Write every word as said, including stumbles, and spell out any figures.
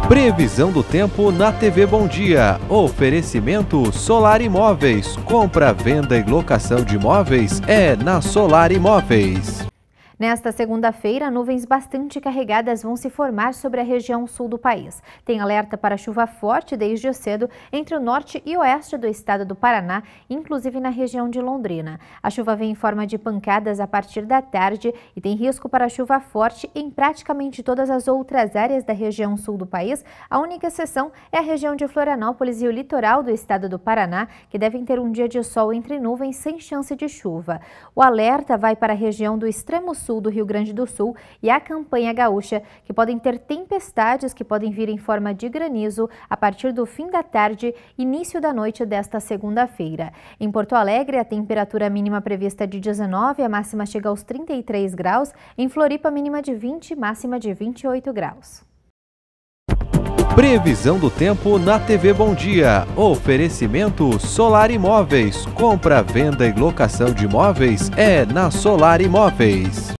Previsão do tempo na T V Bom Dia. Oferecimento Solar Imóveis. Compra, venda e locação de imóveis é na Solar Imóveis. Nesta segunda-feira, nuvens bastante carregadas vão se formar sobre a região sul do país. Tem alerta para chuva forte desde cedo entre o norte e oeste do estado do Paraná, inclusive na região de Londrina. A chuva vem em forma de pancadas a partir da tarde e tem risco para chuva forte em praticamente todas as outras áreas da região sul do país. A única exceção é a região de Florianópolis e o litoral do estado do Paraná, que devem ter um dia de sol entre nuvens sem chance de chuva. O alerta vai para a região do extremo sul sul do Rio Grande do Sul e a Campanha Gaúcha, que podem ter tempestades que podem vir em forma de granizo a partir do fim da tarde e início da noite desta segunda-feira. Em Porto Alegre, a temperatura mínima prevista é de dezenove, a máxima chega aos trinta e três graus. Em Floripa, mínima de vinte, máxima de vinte e oito graus. Previsão do tempo na T V Bom Dia. Oferecimento Solar Imóveis. Compra, venda e locação de imóveis é na Solar Imóveis.